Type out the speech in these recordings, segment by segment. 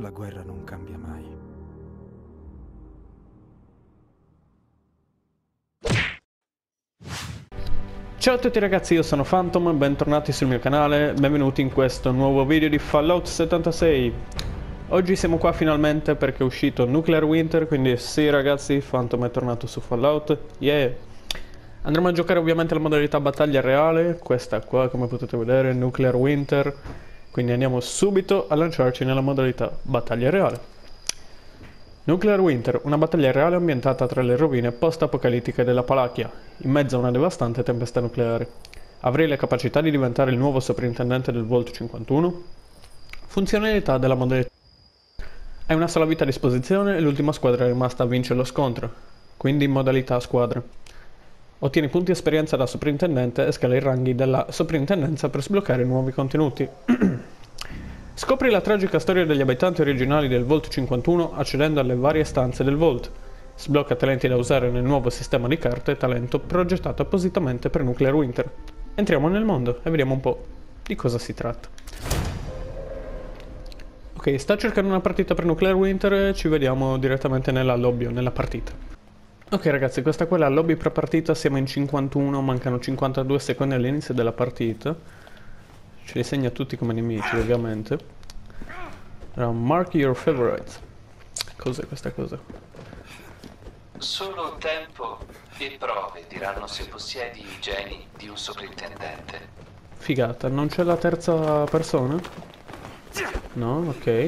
La guerra non cambia mai. Ciao a tutti ragazzi, io sono Phantom, bentornati sul mio canale, benvenuti in questo nuovo video di Fallout 76. Oggi siamo qua finalmente perché è uscito Nuclear Winter, quindi sì ragazzi, Phantom è tornato su Fallout, yeah! Andremo a giocare ovviamente la modalità battaglia reale, questa qua come potete vedere, Nuclear Winter, quindi andiamo subito a lanciarci nella modalità battaglia reale. Nuclear Winter, una battaglia reale ambientata tra le rovine post-apocalittiche della Palachia, in mezzo a una devastante tempesta nucleare. Avrei le capacità di diventare il nuovo soprintendente del Vault 51? Funzionalità della modalità. Hai una sola vita a disposizione e l'ultima squadra rimasta vince lo scontro, quindi in modalità squadra. Ottieni punti esperienza da soprintendente e scala i ranghi della soprintendenza per sbloccare nuovi contenuti. Scopri la tragica storia degli abitanti originali del Vault 51 accedendo alle varie stanze del Vault. Sblocca talenti da usare nel nuovo sistema di carte talento progettato appositamente per Nuclear Winter. Entriamo nel mondo e vediamo un po' di cosa si tratta. Ok, sta cercando una partita per Nuclear Winter e ci vediamo direttamente nella lobby o nella partita. Ok ragazzi, questa qua è la lobby pre-partita, siamo in 51, mancano 52 secondi all'inizio della partita. Ce li segna tutti come nemici, ovviamente. Allora, mark your favorites. Cos'è questa cosa? Solo tempo e prove diranno se possiedi i geni di un soprintendente. Figata, non c'è la terza persona? No, ok.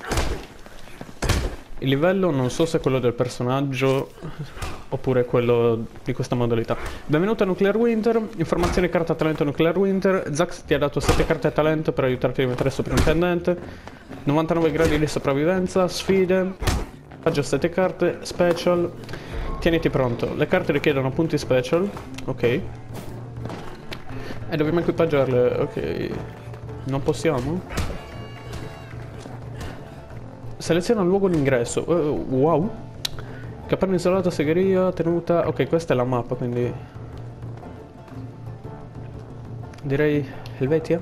Il livello non so se è quello del personaggio oppure quello di questa modalità. Benvenuto a Nuclear Winter, informazioni carta talento Nuclear Winter. Zax ti ha dato 7 carte talento per aiutarti a diventare soprintendente, 99 gradi di sopravvivenza, sfide, aggiungi 7 carte, special. Tieniti pronto, le carte richiedono punti special, ok. E dobbiamo equipaggiarle, ok. Non possiamo? Seleziona il luogo d'ingresso, wow. Capanna isolata, segheria, tenuta... Ok, questa è la mappa, quindi... Direi Helvetia?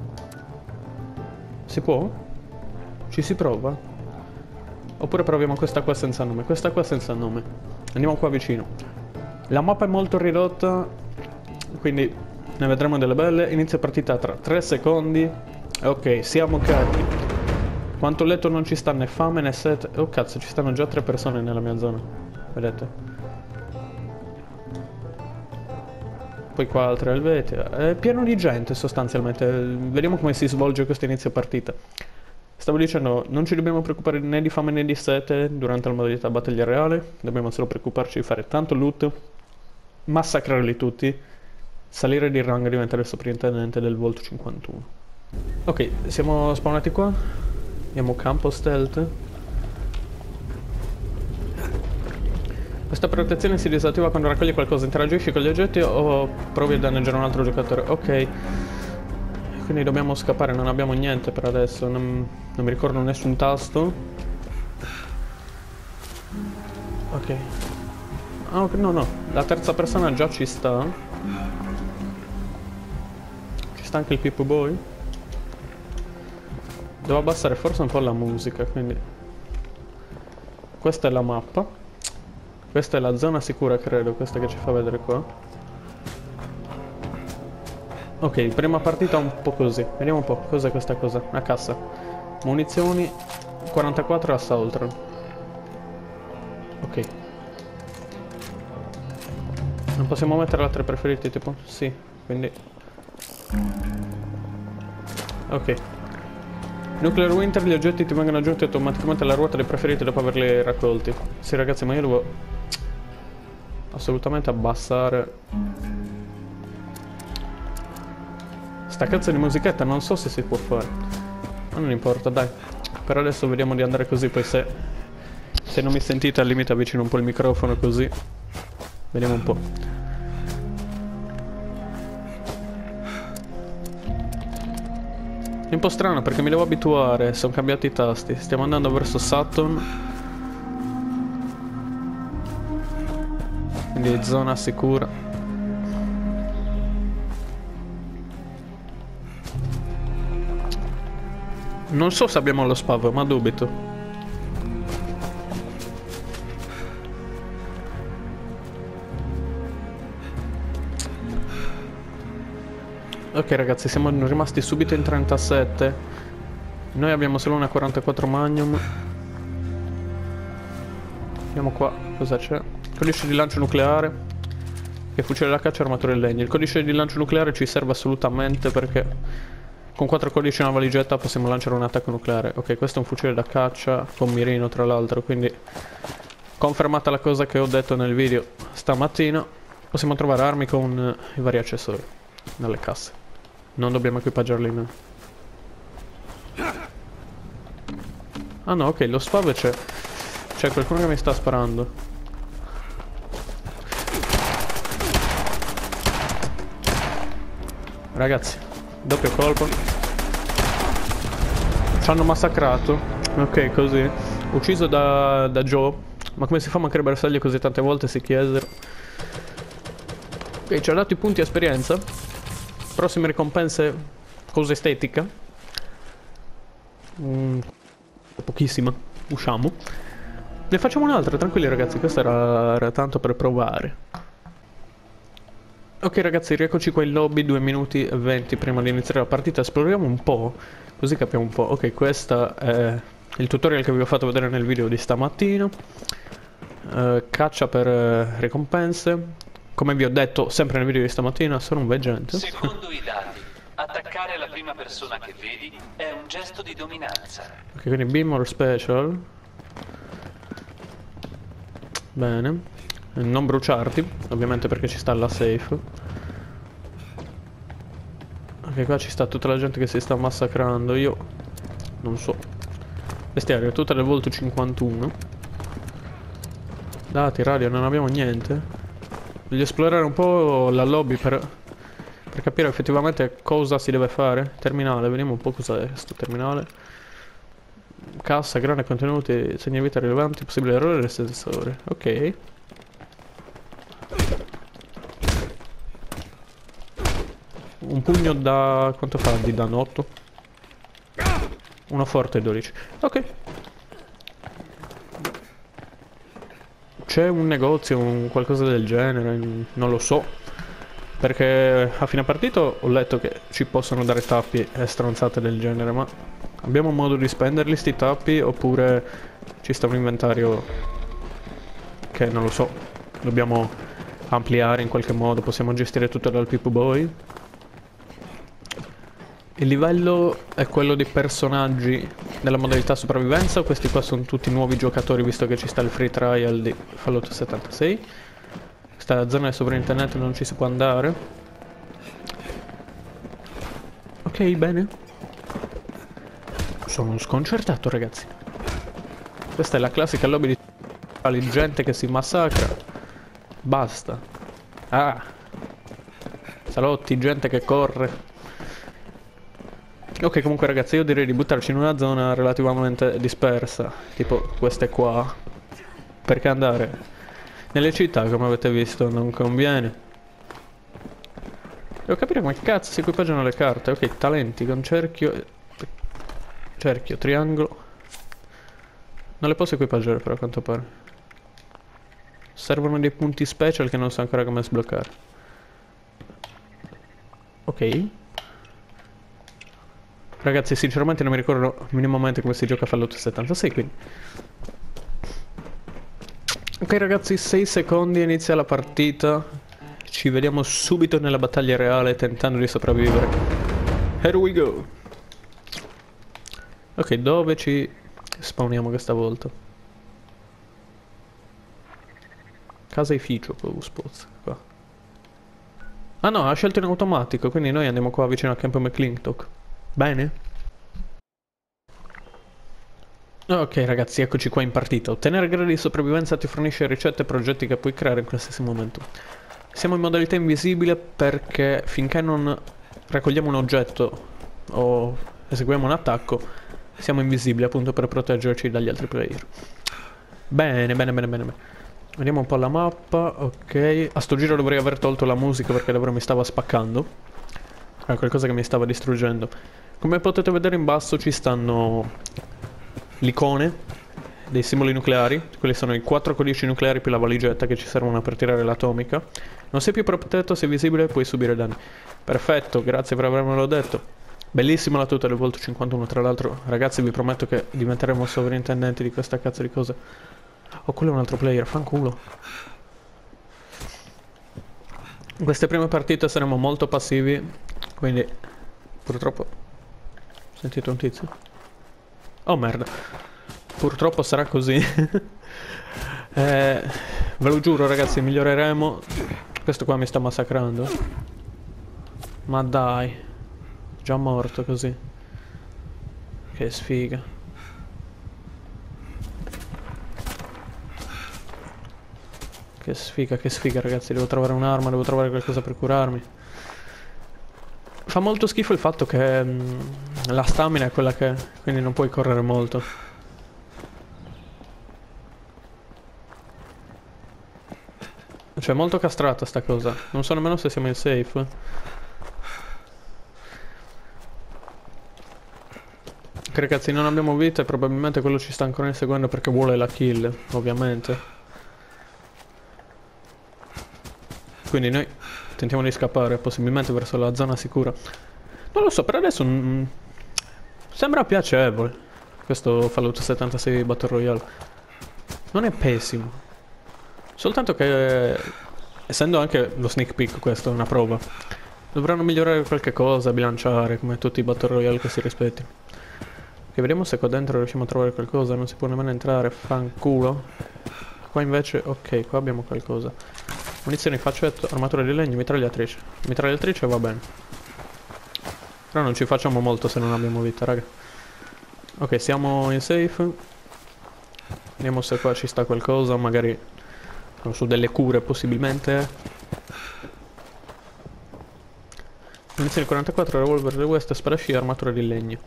Si può? Ci si prova? Oppure proviamo questa qua senza nome. Questa qua senza nome. Andiamo qua vicino. La mappa è molto ridotta, quindi ne vedremo delle belle. Inizio partita tra 3 secondi. Ok, siamo carichi. Quanto ho letto non ci sta né fame né sete. Oh cazzo, ci stanno già 3 persone nella mia zona. Vedete? Poi qua altre Helvetia. È pieno di gente sostanzialmente. Vediamo come si svolge questo inizio partita. Stavo dicendo, non ci dobbiamo preoccupare né di fame né di sete durante la modalità battaglia reale. Dobbiamo solo preoccuparci di fare tanto loot, massacrarli tutti, salire di rango e diventare il soprintendente del Vault 51. Ok, siamo spawnati qua. Andiamo campo stealth. Questa protezione si disattiva quando raccogli qualcosa, interagisci con gli oggetti o provi a danneggiare un altro giocatore. Ok. Quindi dobbiamo scappare, non abbiamo niente per adesso, non mi ricordo nessun tasto. Ok. Ah, ok, no, la terza persona già ci sta. Ci sta anche il Pip Boy. Devo abbassare forse un po' la musica, quindi... Questa è la mappa. Questa è la zona sicura, credo, questa che ci fa vedere qua. Ok, prima partita un po' così. Vediamo un po', cos'è questa cosa? Una cassa. Munizioni, 44 assault rifle. Ok. Non possiamo mettere altre preferite, tipo? Sì, quindi... Ok. Nuclear Winter, gli oggetti ti vengono aggiunti automaticamente alla ruota dei preferiti dopo averli raccolti. Sì ragazzi, ma io devo assolutamente abbassare sta cazzo di musichetta, non so se si può fare. Ma non importa, dai. Per adesso vediamo di andare così, poi se non mi sentite al limite avvicino un po' il microfono così. Vediamo un po'. È un po' strano perché mi devo abituare, sono cambiati i tasti. Stiamo andando verso Sutton. Quindi zona sicura. Non so se abbiamo lo spav, ma dubito. Ok ragazzi, siamo rimasti subito in 37. Noi abbiamo solo una 44 Magnum. Andiamo qua, cosa c'è? Codice di lancio nucleare. E fucile da caccia e armature in legno. Il codice di lancio nucleare ci serve assolutamente perché con 4 codici e una valigetta possiamo lanciare un attacco nucleare. Ok, questo è un fucile da caccia con mirino tra l'altro, quindi confermata la cosa che ho detto nel video stamattina. Possiamo trovare armi con i vari accessori nelle casse. Non dobbiamo equipaggiarli noi. Ah no, ok, lo spav c'è. C'è qualcuno che mi sta sparando. Ragazzi, doppio colpo. Ci hanno massacrato. Ok, così. Ucciso da Joe. Ma come si fa a mancare bersaglio così tante volte, si chiesero. Ok, ci ha dato i punti esperienza. Prossime ricompense. Cosa estetica. Pochissima. Usciamo. Ne facciamo un'altra, tranquilli ragazzi. Questa era tanto per provare. Ok ragazzi, rieccoci qua in lobby, 2 minuti e 20 prima di iniziare la partita. Esploriamo un po', così capiamo un po'. Ok, questo è il tutorial che vi ho fatto vedere nel video di stamattina. Caccia per ricompense. Come vi ho detto sempre nel video di stamattina, sono un veggente. Secondo i dati, attaccare la prima persona che vedi è un gesto di dominanza. Ok, quindi beam or special. Bene. Non bruciarti, ovviamente perché ci sta la safe. Ok, qua ci sta tutta la gente che si sta massacrando. Io non so. Bestiario, tutta del volto 51. Dati, radio, non abbiamo niente. Voglio esplorare un po' la lobby per capire effettivamente cosa si deve fare. Terminale, vediamo un po' cos'è questo terminale. Cassa, grande contenuti, segni vita rilevanti, possibile errore del sensore. Ok. Un pugno da... quanto fa di danno? 8? Uno forte 12. Ok. C'è un negozio, un qualcosa del genere, non lo so. Perché a fine partita ho letto che ci possono dare tappi e stronzate del genere, ma abbiamo modo di spenderli sti tappi oppure ci sta un inventario che non lo so. Dobbiamo ampliare in qualche modo, possiamo gestire tutto dal Pip Boy. Il livello è quello dei personaggi nella modalità sopravvivenza. Questi qua sono tutti nuovi giocatori visto che ci sta il free trial di Fallout 76. Questa è la zona del sovrintendente, non ci si può andare. Ok, bene. Sono sconcertato ragazzi. Questa è la classica lobby di gente che si massacra. Basta. Ah. Salotti, gente che corre. Ok, comunque ragazzi, io direi di buttarci in una zona relativamente dispersa, tipo queste qua, perché andare nelle città, come avete visto, non conviene. Devo capire come cazzo si equipaggiano le carte. Ok, talenti con cerchio, triangolo. Non le posso equipaggiare però, a quanto pare. Servono dei punti special che non so ancora come sbloccare. Ok. Ragazzi, sinceramente non mi ricordo minimamente come si gioca a Fallout 76, quindi... Ok ragazzi, 6 secondi, inizia la partita. Ci vediamo subito nella battaglia reale, tentando di sopravvivere. Here we go. Ok, dove ci spawniamo questa volta? Caseificio, Spots, qua. Ah no, ha scelto in automatico, quindi noi andiamo qua vicino a Camp McClintock. Bene. Ok ragazzi, eccoci qua in partita. Ottenere gradi di sopravvivenza ti fornisce ricette e progetti che puoi creare in qualsiasi momento. Siamo in modalità invisibile perché finché non raccogliamo un oggetto o eseguiamo un attacco siamo invisibili appunto per proteggerci dagli altri player. Bene. Vediamo un po' la mappa. Ok. A sto giro dovrei aver tolto la musica perché davvero mi stava spaccando. Era qualcosa che mi stava distruggendo. Come potete vedere in basso ci stanno l'icone dei simboli nucleari. Quelli sono i 4 codici nucleari più la valigetta che ci servono per tirare l'atomica. Non sei più protetto, sei visibile e puoi subire danni. Perfetto, grazie per avermelo detto. Bellissima la tuta del Volto 51, tra l'altro. Ragazzi, vi prometto che diventeremo sovrintendenti di questa cazzo di cosa. Oh, quello è un altro player, fanculo. In queste prime partite saremo molto passivi, quindi purtroppo... Sentite un tizio? Oh merda. Purtroppo sarà così. Ve lo giuro ragazzi, miglioreremo. Questo qua mi sta massacrando. Ma dai. Già morto così. Che sfiga. Che sfiga ragazzi. Devo trovare un'arma, devo trovare qualcosa per curarmi. Fa molto schifo il fatto che la stamina è quella che è, quindi non puoi correre molto. Cioè è molto castrata sta cosa. Non so nemmeno se siamo in safe. Ragazzi, non abbiamo vita e probabilmente quello ci sta ancora inseguendo perché vuole la kill, ovviamente. Quindi noi tentiamo di scappare, possibilmente verso la zona sicura. Non lo so, per adesso sembra piacevole questo Fallout 76 Battle Royale. Non è pessimo. Soltanto che, essendo anche lo sneak peek, questo è una prova, dovranno migliorare qualche cosa, bilanciare, come tutti i Battle Royale che si rispettino. Ok, vediamo se qua dentro riusciamo a trovare qualcosa. Non si può nemmeno entrare, fanculo. Qua invece, ok, qua abbiamo qualcosa. Munizioni, faccetto, armatura di legno, mitragliatrice. Mitragliatrice va bene. Però non ci facciamo molto se non abbiamo vita, raga. Ok, siamo in safe. Vediamo se qua ci sta qualcosa, magari su delle cure possibilmente. Munizioni 44, revolver del West, sparasci, armatura di legno.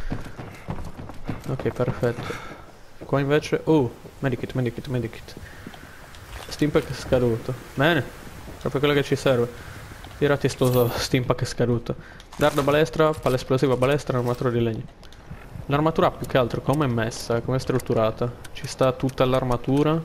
Ok, perfetto. Qua invece... Oh, medikit. Steampack scaduto. Bene, proprio quello che ci serve. Tirati sto steampack scaduto. Dardo balestra, palla esplosiva balestra, armatura di legno. L'armatura più che altro come è messa, come è strutturata? Ci sta tutta l'armatura?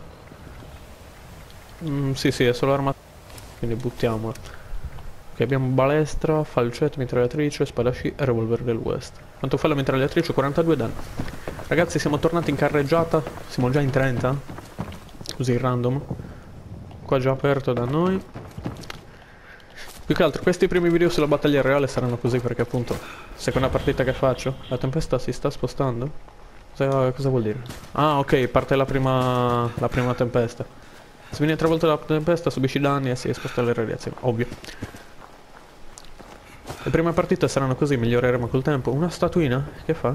Sì, è solo armatura. Quindi buttiamola. Ok, abbiamo balestra, falcetto, mitragliatrice, spadasci e revolver del West. Quanto fa la mitragliatrice? 42 danni. Ragazzi, siamo tornati in carreggiata. Siamo già in 30. Così random. Qua già aperto da noi. Più che altro questi primi video sulla battaglia reale saranno così perché appunto seconda partita che faccio. La tempesta si sta spostando? Cosa vuol dire? Ah, ok, parte la prima tempesta. Se viene travolta dalla tempesta subisci danni e si sposta le radiazioni. Ovvio. Le prime partite saranno così, miglioreremo col tempo. Una statuina? Che fa?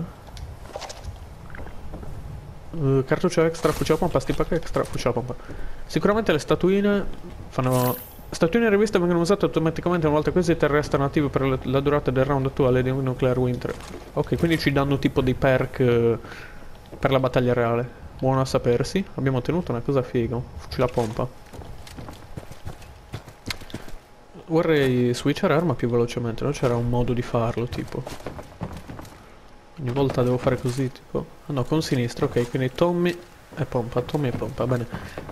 Cartuccio extra, fucile a pompa, steampack extra, fucile a pompa. Sicuramente le statuine fanno... Statuine riviste vengono usate automaticamente una volta acquisite e restano attive per la durata del round attuale di Nuclear Winter. Ok, quindi ci danno tipo dei perk per la battaglia reale. Buono a sapersi. Abbiamo ottenuto una cosa figa. Fucile a pompa. Vorrei switchare arma più velocemente, no? C'era un modo di farlo, tipo. Ogni volta devo fare così, tipo... Ah no, con sinistra, ok, quindi Tommy e pompa, bene.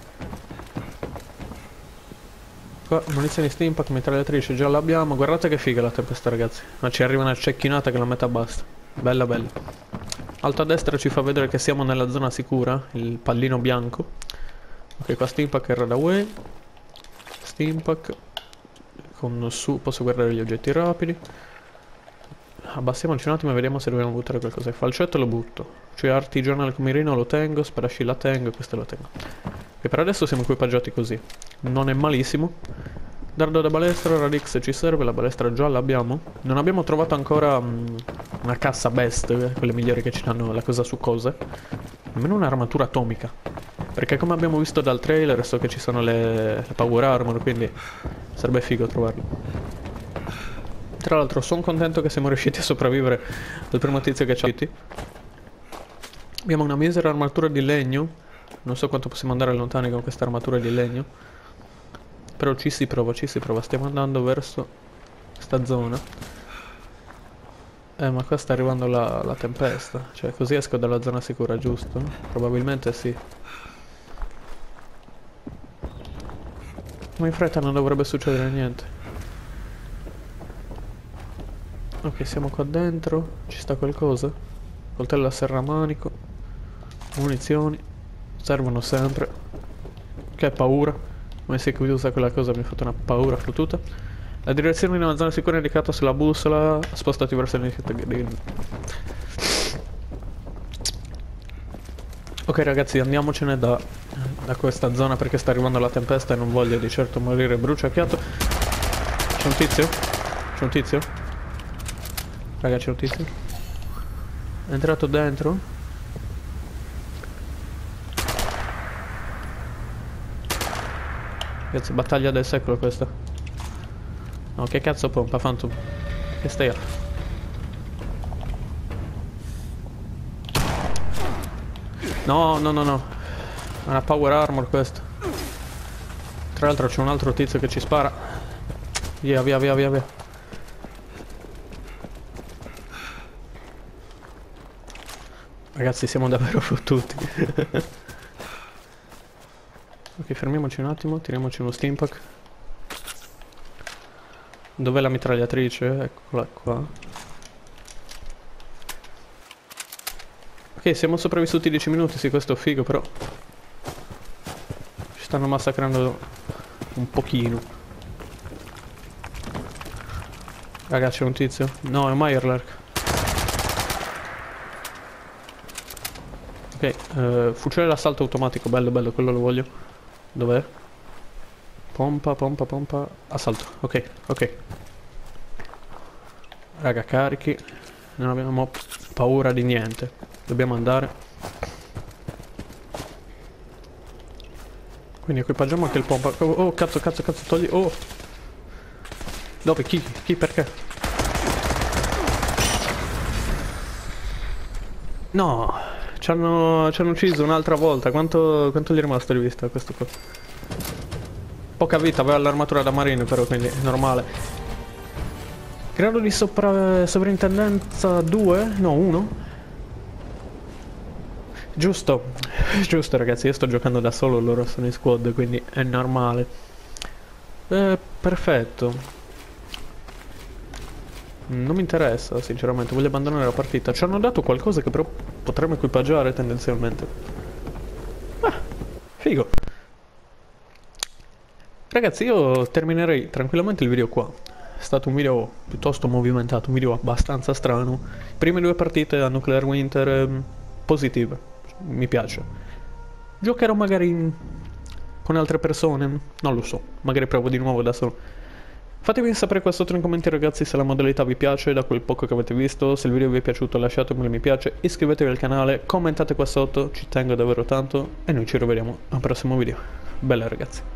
Qua, munizioni steampack, mitragliatrice, già l'abbiamo. Guardate che figa la tempesta, ragazzi. Ma ci arriva una cecchinata che la metà basta. Bella. Alto a destra ci fa vedere che siamo nella zona sicura, il pallino bianco. Ok, qua steampack e radaway. Steampack. Con su posso guardare gli oggetti rapidi. Abbassiamoci un attimo e vediamo se dobbiamo buttare qualcosa. Il falcetto lo butto. Cioè artigianale come mirino lo tengo, spadasci la tengo e questo lo tengo. E per adesso siamo equipaggiati così. Non è malissimo. Dardo da balestra, Radix ci serve, la balestra già l'abbiamo. Non abbiamo trovato ancora una cassa best, quelle migliori che ci danno la cosa su cose. Nemmeno un'armatura atomica. Perché come abbiamo visto dal trailer so che ci sono le power armor, quindi sarebbe figo trovarlo. Tra l'altro sono contento che siamo riusciti a sopravvivere al primo tizio che ci ha. Abbiamo una misera armatura di legno. Non so quanto possiamo andare lontani con questa armatura di legno. Però ci si prova. Stiamo andando verso questa zona. Ma qua sta arrivando la tempesta. Cioè, così esco dalla zona sicura, giusto? Probabilmente sì. Ma in fretta non dovrebbe succedere niente. Ok, siamo qua dentro. Ci sta qualcosa? Coltello a serramanico. Munizioni. Servono sempre. Che paura. Come si usa quella cosa mi ha fatto una paura fottuta. La direzione di una zona sicura è indicata sulla bussola. Spostati verso l'iniziativa. Ok ragazzi, andiamocene da questa zona perché sta arrivando la tempesta e non voglio di certo morire bruciacchiato. C'è un tizio? C'è un tizio? Raga, c'è un tizio? È entrato dentro? Ragazzi, battaglia del secolo questa. No, che cazzo pompa, Phantom? Che stai a? No, no, no, no. È una power armor questa. Tra l'altro c'è un altro tizio che ci spara. Via, via, via, via, via. Ragazzi, siamo davvero fottuti. Ok, fermiamoci un attimo, tiriamoci uno steampack. Dov'è la mitragliatrice? Eccola qua. Ok, siamo sopravvissuti 10 minuti, sì, questo è figo, però ci stanno massacrando un pochino. Raga, c'è un tizio? No, è un Mirelurk. Ok, fucile d'assalto automatico, bello, bello, quello lo voglio. Dov'è? Pompa, pompa, pompa. Assalto, ok, ok. Raga, carichi. Non abbiamo paura di niente. Dobbiamo andare. Quindi equipaggiamo anche il pompa. Oh, cazzo, cazzo, cazzo, togli. Oh. Dove? Chi? Chi? Perché? No. Ci hanno ucciso un'altra volta. Quanto gli è rimasto di vista questo qua? Poca vita, aveva l'armatura da marine però, quindi è normale. Grado di sovrintendenza 2? No, 1? Giusto. Giusto ragazzi, io sto giocando da solo, loro sono in squad, quindi è normale. Perfetto. Non mi interessa, sinceramente, voglio abbandonare la partita. Ci hanno dato qualcosa che però potremmo equipaggiare tendenzialmente. Ah, figo. Ragazzi, io terminerei tranquillamente il video qua. È stato un video piuttosto movimentato, un video abbastanza strano. Prime due partite a Nuclear Winter positive, mi piace. Giocherò magari con altre persone, non lo so, magari provo di nuovo da solo. Fatemi sapere qua sotto nei commenti ragazzi se la modalità vi piace da quel poco che avete visto. Se il video vi è piaciuto lasciatemelo mi piace, iscrivetevi al canale, commentate qua sotto, ci tengo davvero tanto e noi ci rivediamo al prossimo video. Bella ragazzi.